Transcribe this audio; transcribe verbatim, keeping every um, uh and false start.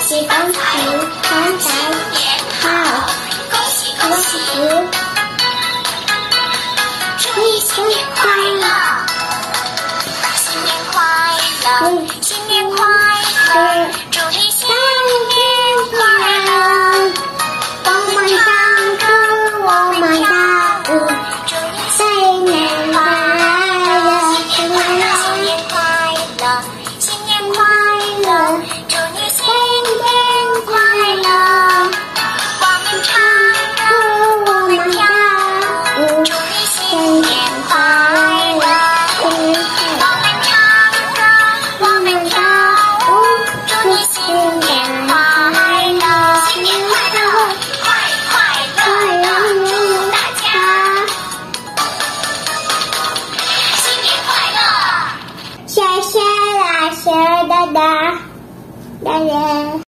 喜恭喜发财好，恭喜恭喜，祝你新年快乐，新年快乐，新年快乐，祝你新年快乐，我们唱歌，我们跳舞，祝你新年快乐，新年快乐，新年快乐，祝你新年快乐，我们唱歌，我们跳舞，祝你新年快乐，我们唱歌，我们跳舞，祝你新年快乐，新年快乐，快快乐乐，祝大家新年快乐！谢谢啦，谢谢大家，大家。